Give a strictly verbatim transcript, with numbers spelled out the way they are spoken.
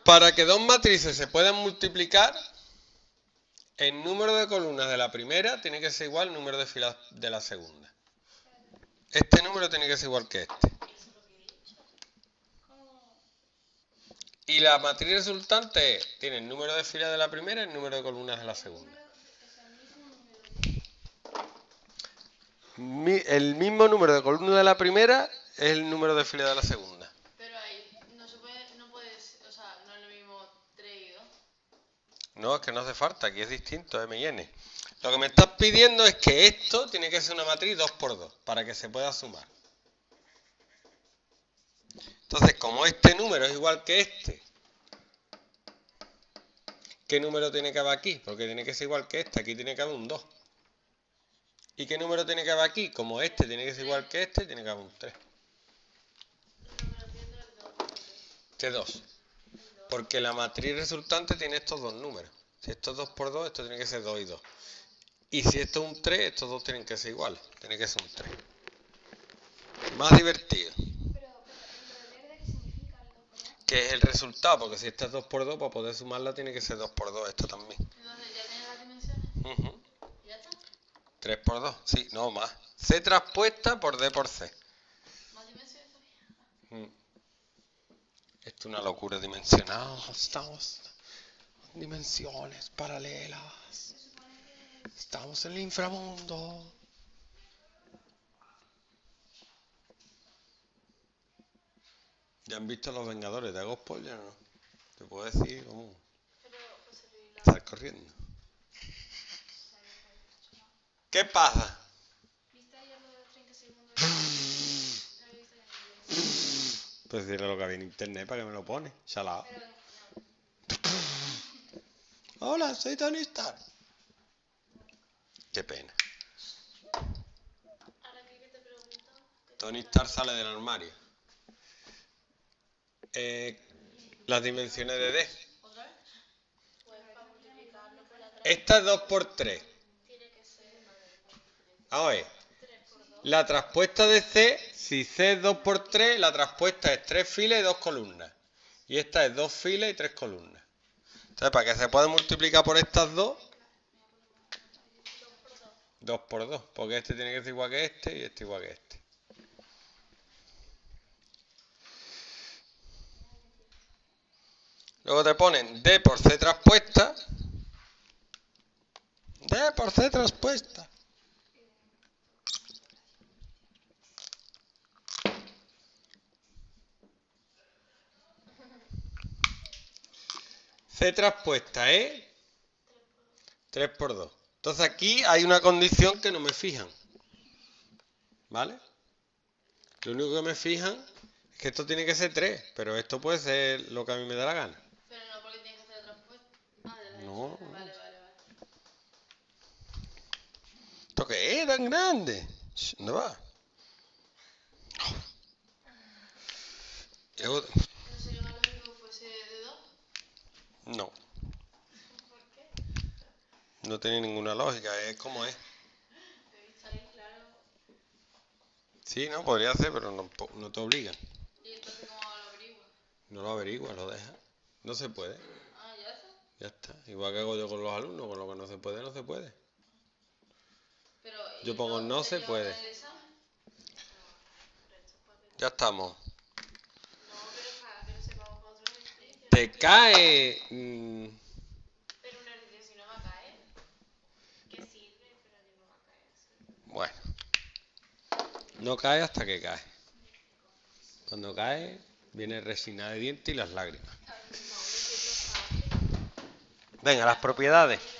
Para que dos matrices se puedan multiplicar, el número de columnas de la primera tiene que ser igual al número de filas de la segunda. Este número tiene que ser igual que este. Y la matriz resultante es, tiene el número de filas de la primera y el número de columnas de la segunda. El mismo número de columnas de la primera es el número de filas de la segunda. Pero ahí no se puede, no puedes, o sea, no es lo mismo tres y dos. No, es que no hace falta, aquí es distinto, M y N. Lo que me estás pidiendo es que esto tiene que ser una matriz dos por dos, para que se pueda sumar. Entonces, como este número es igual que este, ¿qué número tiene que haber aquí? Porque tiene que ser igual que este, aquí tiene que haber un dos. ¿Y qué número tiene que haber aquí? Como este tiene que ser igual que este, tiene que haber un tres. Este dos. Porque la matriz resultante tiene estos dos números. Si esto es dos por dos, esto tiene que ser dos y dos. Y si esto es un tres, estos dos tienen que ser iguales. Tiene que ser un tres. Más divertido. ¿Qué es el resultado? Porque si esta es dos por dos, para poder sumarla tiene que ser dos por dos, esto también. Entonces, ¿ya tienes las dimensiones? Uh-huh. ¿Ya está? tres por dos, sí, no más. C traspuesta por D por C. ¿Más dimensiones todavía? Mm. Esto es una locura dimensional. Estamos en dimensiones paralelas. Estamos en el inframundo. ¿Ya han visto Los Vengadores de Ghost Poll? Ya no. Te puedo decir cómo estar corriendo. ¿Qué pasa? Pues dile lo que había en internet para que me lo pone. Shalao. Hola, soy Tony Stark. Qué pena. Tony Stark sale del armario. Eh, las dimensiones de D. Esta es dos por tres. Vamos a ver. La traspuesta de C, si C es dos por tres, la traspuesta es tres filas y dos columnas. Y esta es dos filas y tres columnas. Entonces, para que se pueda multiplicar por estas dos, dos por dos, porque este tiene que ser igual que este y este igual que este. Luego te ponen D por C traspuesta. D por C traspuesta. C traspuesta es tres por dos. Entonces aquí hay una condición que no me fijan. ¿Vale? Lo único que me fijan es que esto tiene que ser tres, pero esto puede ser lo que a mí me da la gana. Pero no porque tienes que hacer la traspuesta. Ah, de la No. Vale, vale, vale. ¿Esto qué es tan grande? ¿Dónde va? ¿No sería más lógico que fuese de dos? No, ¿Por qué? no tiene ninguna lógica, es como es. Está ahí, claro. Sí, no, podría ser, pero no, no te obligan. ¿Y entonces cómo lo averiguas? No lo averiguas, lo dejas. No se puede. Ah, ¿ya está? Ya está. Igual que hago yo con los alumnos, con lo que no se puede, no se puede. Pero, Yo pongo no se puede. Ya estamos. No, pero para que lo sepamos para otro ejercicio. Te cae. Mmm, Pero un ejercicio si no va a caer. Que sirve, pero que no va a caer. bueno. No cae hasta que cae. Cuando cae, viene resina de dientes y las lágrimas. Venga, las propiedades.